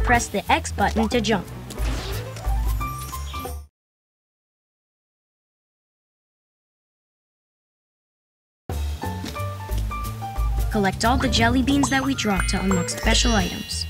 Press the X button to jump. Collect all the jelly beans that we dropped to unlock special items.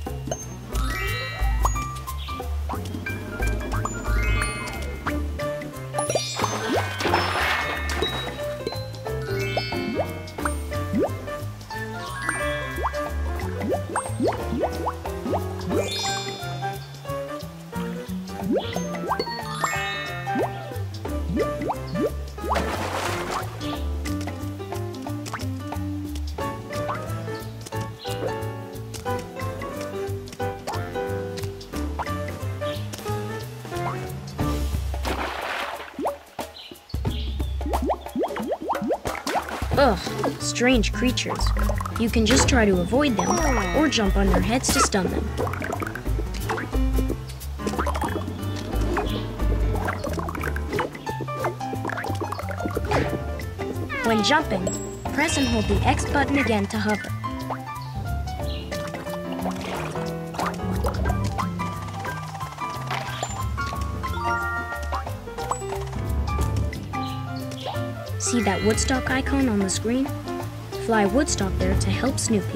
Ugh, strange creatures. You can just try to avoid them, or jump on their heads to stun them. When jumping, press and hold the X button again to hover. See that Woodstock icon on the screen? Fly Woodstock there to help Snoopy.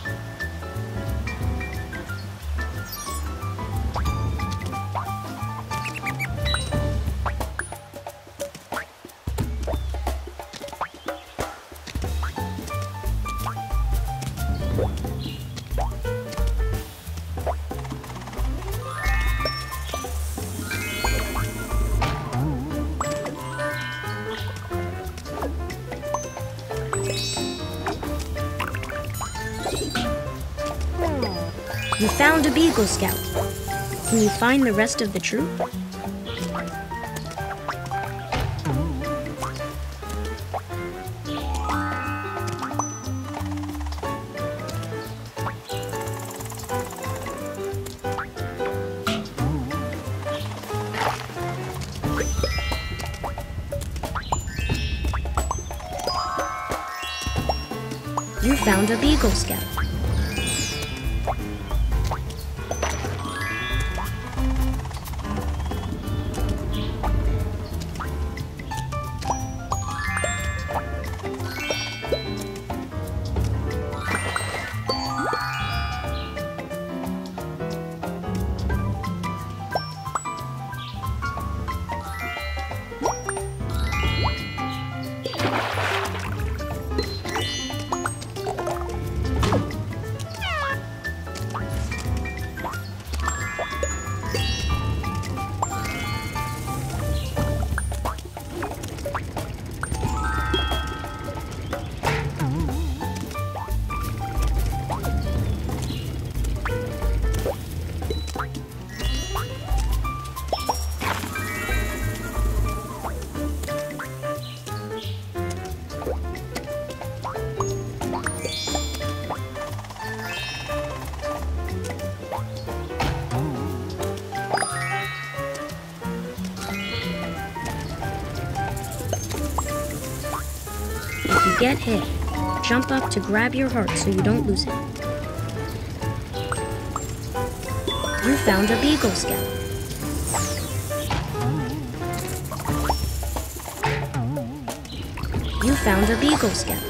You found a Beagle Scout. Can you find the rest of the troop? You found a Beagle Scout. If you get hit, jump up to grab your heart so you don't lose it. You found a Beagle Scout. You found a Beagle Scout.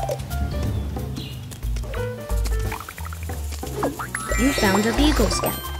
You found a Beagle Scout.